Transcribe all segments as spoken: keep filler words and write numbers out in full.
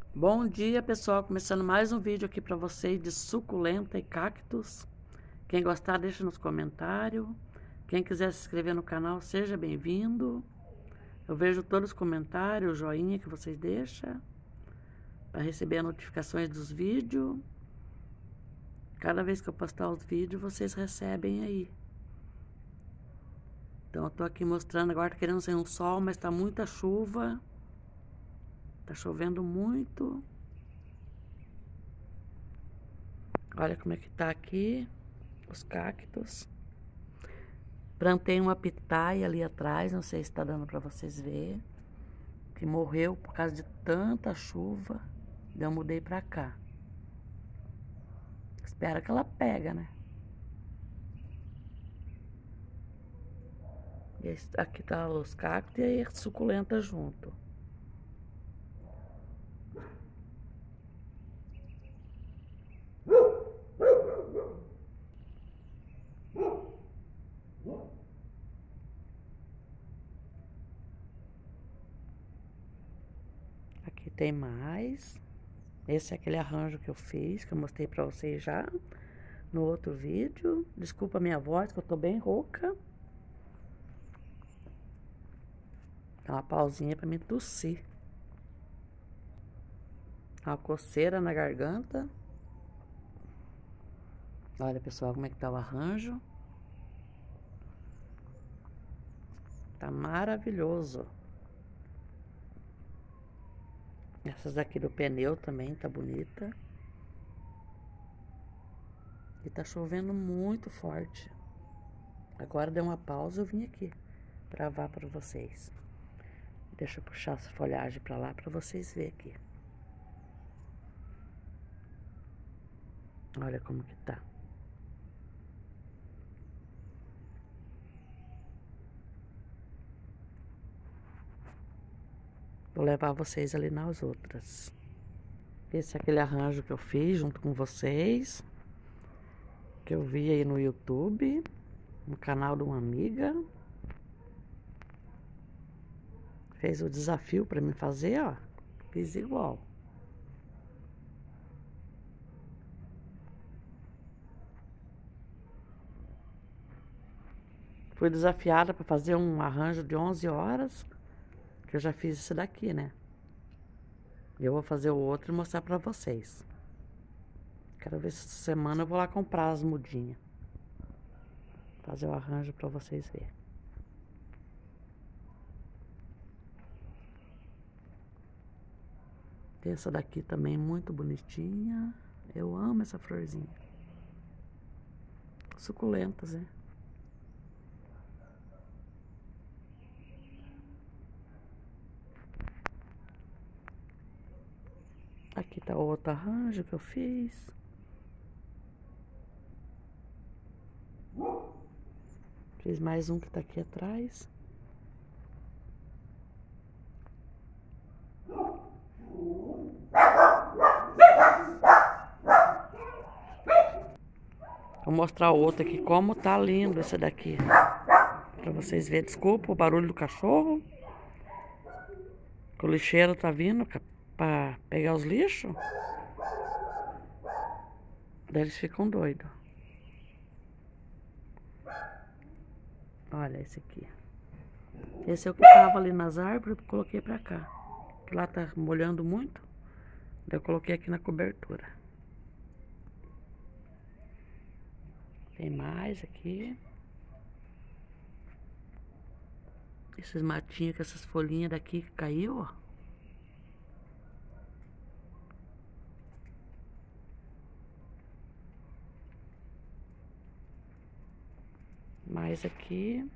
Bom dia, pessoal, começando mais um vídeo aqui para vocês de suculenta e cactos. Quem gostar, deixa nos comentários. Quem quiser se inscrever no canal, seja bem-vindo. Eu vejo todos os comentários, o joinha que vocês deixam para receber as notificações dos vídeos. Cada vez que eu postar os vídeos, vocês recebem aí. Então eu tô aqui mostrando, agora tá querendo sair um sol, mas tá muita chuva. Tá chovendo muito. Olha como é que tá aqui os cactos. Plantei uma pitaia ali atrás, não sei se tá dando pra vocês verem, que morreu por causa de tanta chuva. Daí eu mudei pra cá. Espero que ela pega, né? E aqui tá os cactos e a suculenta junto. Aqui tem mais. Esse é aquele arranjo que eu fiz, que eu mostrei pra vocês já no outro vídeo. Desculpa a minha voz, que eu tô bem rouca. Dá uma pausinha pra me tossir. Uma coceira na garganta. Olha, pessoal, como é que tá o arranjo. Tá maravilhoso. Essas aqui do pneu também tá bonita. E tá chovendo muito forte. Agora deu uma pausa, eu vim aqui gravar para vocês. Deixa eu puxar essa folhagem pra lá pra vocês verem aqui. Olha como que tá. Vou levar vocês ali nas outras. Esse é aquele arranjo que eu fiz junto com vocês. Que eu vi aí no YouTube. No canal de uma amiga. Fez o desafio pra mim fazer, ó. Fiz igual. Fui desafiada para fazer um arranjo de onze horas. Que eu já fiz esse daqui, né? Eu vou fazer o outro e mostrar pra vocês. Quero ver se essa semana eu vou lá comprar as mudinhas. Fazer o arranjo pra vocês verem. Tem essa daqui também muito bonitinha. Eu amo essa florzinha. Suculentas, né? Aqui tá outro arranjo que eu fiz. Fiz mais um que tá aqui atrás. Vou mostrar o outro aqui, como tá lindo esse daqui. Pra vocês verem. Desculpa o barulho do cachorro. Que o lixeiro tá vindo pra pegar os lixos. Daí eles ficam doidos. Olha esse aqui. Esse é o que tava ali nas árvores, eu coloquei pra cá. Que lá tá molhando muito. Daí eu coloquei aqui na cobertura. Tem mais aqui. Esses matinhos com essas folhinhas daqui que caiu, ó. Mais aqui.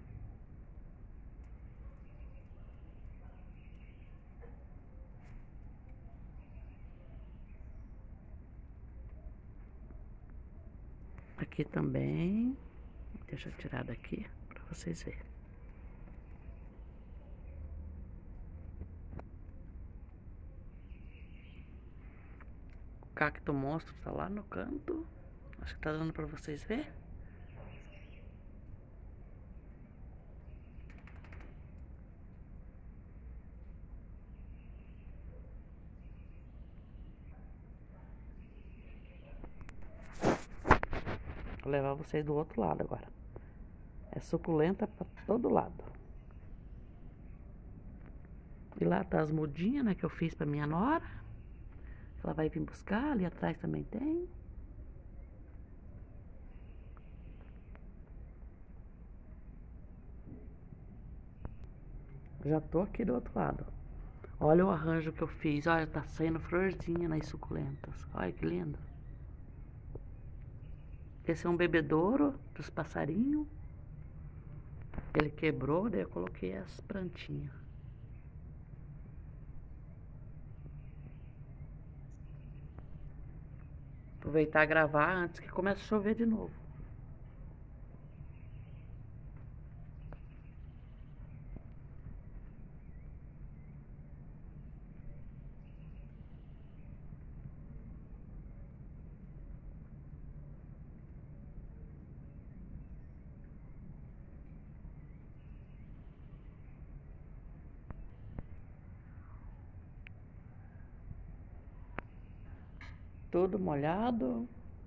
Aqui também. Deixa eu tirar daqui pra vocês verem. O cacto monstro tá lá no canto. Acho que tá dando pra vocês verem. Vou levar vocês do outro lado agora. É suculenta pra todo lado. E lá tá as mudinhas, né, que eu fiz pra minha nora. Ela vai vir buscar, ali atrás também tem. Já tô aqui do outro lado. Olha o arranjo que eu fiz. Olha, tá saindo florzinha nas suculentas. Olha que lindo. Esse é um bebedouro dos passarinhos. Ele quebrou, daí eu coloquei as plantinhas. Aproveitar e gravar antes que comece a chover de novo. Tudo molhado.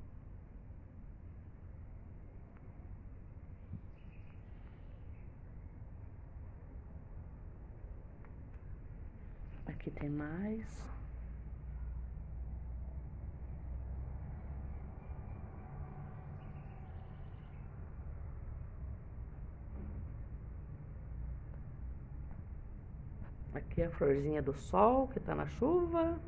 Aqui tem mais. Aqui a florzinha do sol que tá na chuva.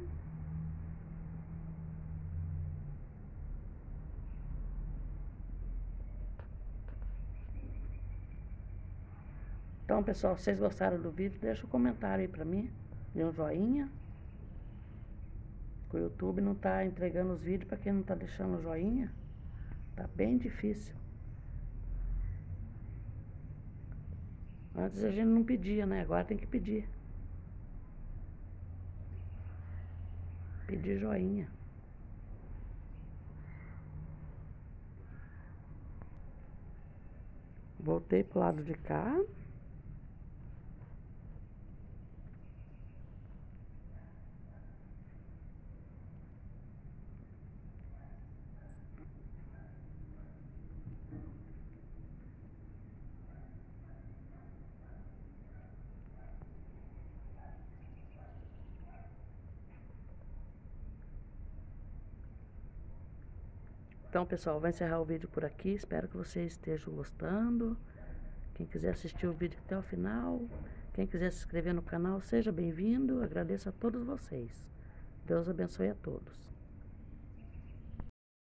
Então, pessoal, se vocês gostaram do vídeo, deixa um comentário aí pra mim. Dê um joinha. O YouTube não tá entregando os vídeos pra quem não tá deixando joinha. Tá bem difícil. Antes a gente não pedia, né? Agora tem que pedir. Pedir joinha. Voltei pro lado de cá. Então, pessoal, vou encerrar o vídeo por aqui. Espero que vocês estejam gostando. Quem quiser assistir o vídeo até o final, quem quiser se inscrever no canal, seja bem-vindo. Agradeço a todos vocês. Deus abençoe a todos.